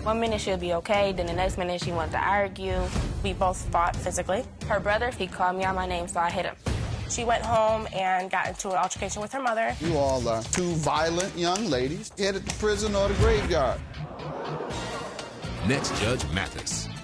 One minute she'll be okay, then the next minute she wanted to argue. We both fought physically. Her brother, he called me out my name, so I hit him. She went home and got into an altercation with her mother. You all are two violent young ladies headed to prison or the graveyard. Next, Judge Mathis.